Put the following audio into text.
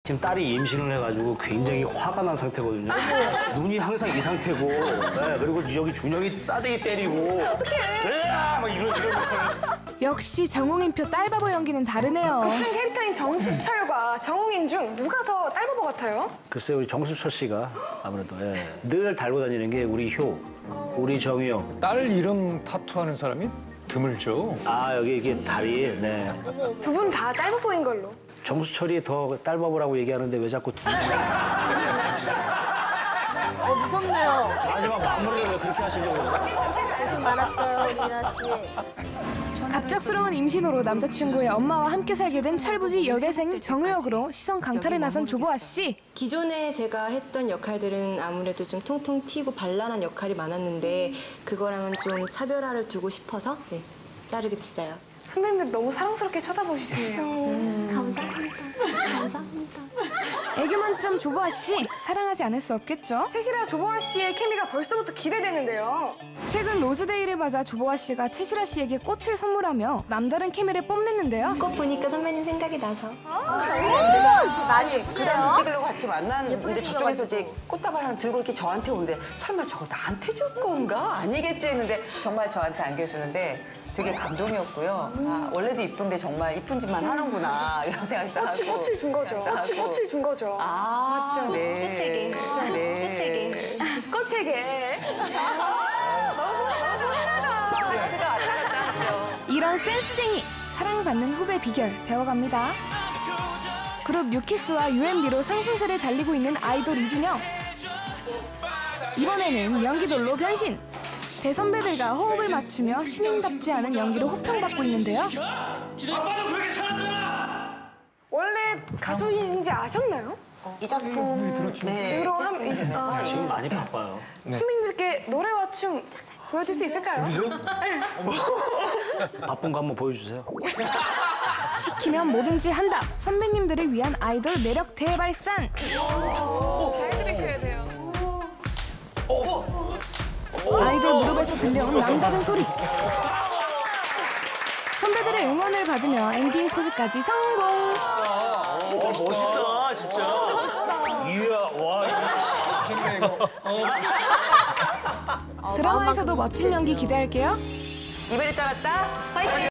지금 딸이 임신을 해가지고 굉장히 화가 난 상태거든요. 눈이 항상 이 상태고, 네, 그리고 여기 준영이 싸대기 때리고. 어떡해! 막 이런. 역시 정웅인표 딸바보 연기는 다르네요. 같은 캐릭터인 정수철과 정웅인 중 누가 더 딸바보 같아요? 글쎄요, 우리 정수철 씨가 아무래도 늘 달고 다니는 게 우리 효, 우리 정유영. 딸 이름 타투하는 사람이 드물죠. 아, 여기 이게 다리, 네. 두 분 다 딸바보인 걸로. 정수철이 더 딸바보라고 얘기하는데 왜 자꾸 무섭네요. 마지막 마무리를 왜 그렇게 하시려고 그러죠? 고생 많았어요, 리나 씨. 갑작스러운 임신으로 남자친구의 엄마와 함께 살게 된 철부지 여대생 정우역으로 시선 강탈에 나선 조보아 씨. 기존에 제가 했던 역할들은 아무래도 좀 통통 튀고 발랄한 역할이 많았는데 그거랑은 좀 차별화를 두고 싶어서 자르게 됐어요. 선배님들 너무 사랑스럽게 쳐다보시네요. 감사합니다. 감사합니다. 애교 만점 조보아 씨, 사랑하지 않을 수 없겠죠? 채시라 조보아 씨의 케미가 벌써부터 기대되는데요. 최근 로즈데이를 맞아 조보아 씨가 채시라 씨에게 꽃을 선물하며 남다른 케미를 뽐냈는데요. 꽃 보니까 선배님 생각이 나서. 많이 그다음 예쁘네요. 찍으려고 같이 만났는데 예쁘게 저쪽에서 이제 생겨가지고. 꽃다발 하나 들고 이렇게 저한테 오는데 설마 저거 나한테 줄 건가? 아니겠지 했는데 정말 저한테 안겨주는데 되게 감동이었고요. 아, 원래도 이쁜데 정말 이쁜 짓만 하는구나 이런 생각도 하고. 꽃을 준 거죠. 꽃을 준 거죠. 아, 맞죠? 네. 꽃에게. 네. 꽃에게. 꽃에게. 제가 왔다 갔다 하죠. 이런 센스쟁이, 사랑받는 후배 비결 배워갑니다. 그룹 뉴키스와 UMB로 상승세를 달리고 있는 아이돌 이준영. 이번에는 연기돌로 변신. 대선배들과 호흡을 맞추며 신인답지 않은 연기로 호평받고 있는데요. 아빠도 그렇게 살았잖아! 원래 가수인지 아셨나요? 이 작품 네. 이로 한 지금 많이 바빠요. 선배님들께 노래와 춤 보여줄 수 있을까요? 바쁜 거 한번 보여주세요. 시키면 뭐든지 한다. 선배님들을 위한 아이돌 매력 대발산. 잘 들으셔야 돼요. 아이돌 무릎에서 들려온 남다른 소리. 선배들의 응원을 받으며 엔딩 포즈까지 성공. 멋있다, 진짜. 이야, 와. 드라마에서도 멋진 연기 기대할게요. 이별이 따랐다. 화이팅!